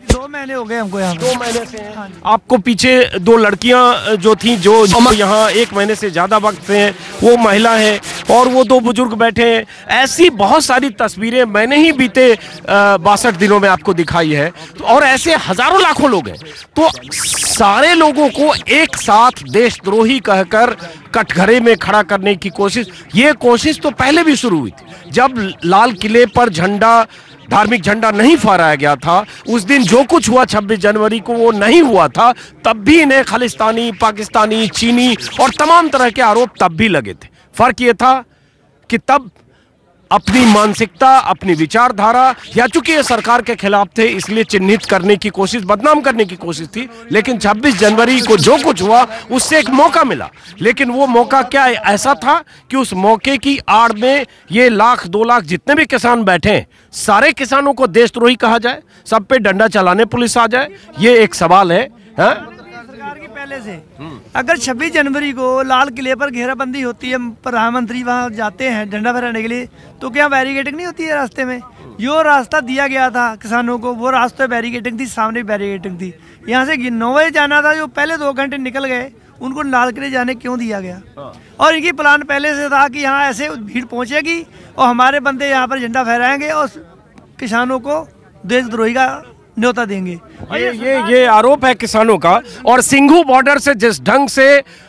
2 महीने हो गए हमको यहाँ। 2 महीने से हैं। हाँ जी। आपको पीछे 2 लड़कियां जो थी जो यहाँ 1 महीने से ज्यादा वक्त से हैं, वो महिला है और वो 2 बुजुर्ग बैठे हैं। ऐसी बहुत सारी तस्वीरें मैंने ही बीते 62 दिनों में आपको दिखाई है। तो और ऐसे हजारों लाखों लोग हैं। तो सारे लोगों को एक साथ देशद्रोही कहकर कटघरे में खड़ा करने की कोशिश, ये कोशिश तो पहले भी शुरू हुई थी। जब लाल किले पर झंडा, धार्मिक झंडा नहीं फहराया गया था, उस दिन जो कुछ हुआ 26 जनवरी को वो नहीं हुआ था, तब भी इन्हें खालिस्तानी, पाकिस्तानी, चीनी और तमाम तरह के आरोप तब भी लगे थे। फर्क ये था कि तब अपनी मानसिकता, अपनी विचारधारा, या चूंकि ये सरकार के खिलाफ थे इसलिए चिन्हित करने की कोशिश, बदनाम करने की कोशिश थी। लेकिन 26 जनवरी को जो कुछ हुआ उससे एक मौका मिला। लेकिन वो मौका क्या ऐसा था कि उस मौके की आड़ में ये 1-2 लाख जितने भी किसान बैठे हैं, सारे किसानों को देशद्रोही कहा जाए, सब पे डंडा चलाने पुलिस आ जाए, ये एक सवाल है। सरकार की पहले से अगर 26 जनवरी को लाल किले पर घेराबंदी होती है, प्रधानमंत्री वहां जाते हैं झंडा फहराने के लिए, तो क्या बैरिकेडिंग नहीं होती है रास्ते में? जो रास्ता दिया गया था किसानों को, वो रास्ते बैरिकेडिंग थी, सामने बैरिकेडिंग थी। यहाँ से 9 बजे जाना था, जो पहले 2 घंटे निकल गए, उनको लाल किले जाने क्यों दिया गया? और इनकी प्लान पहले से था कि यहाँ ऐसे भीड़ पहुंचेगी और हमारे बंदे यहाँ पर झंडा फहराएंगे और किसानों को देशद्रोही का न्योता देंगे। ये आरोप है किसानों का। और सिंघू बॉर्डर से जिस ढंग से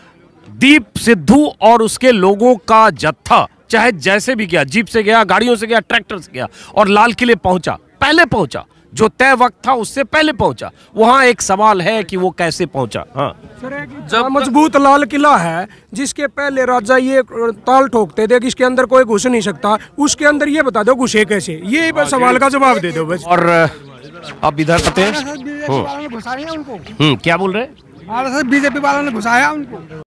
दीप सिद्धू और उसके लोगों का जत्था, चाहे जैसे भी गया, जीप से गया, गाड़ियों से गया, ट्रैक्टर से गया, और लाल किले पहुंचा, पहले पहुंचा, जो तय वक्त था उससे पहले पहुंचा। वहां एक सवाल है कि वो कैसे पहुंचा। हाँ, जब मजबूत लाल किला है, जिसके पहले राजा ये ताल ठोकते थे कि इसके अंदर कोई घुस नहीं सकता, उसके अंदर ये बता दो घुसे कैसे? ये बस सवाल का जवाब दे दो बस। और आप इधर आते हैं, बीजेपी वालों ने घुसाया उनको, क्या बोल रहे हैं? बीजेपी वालों ने घुसाया उनको।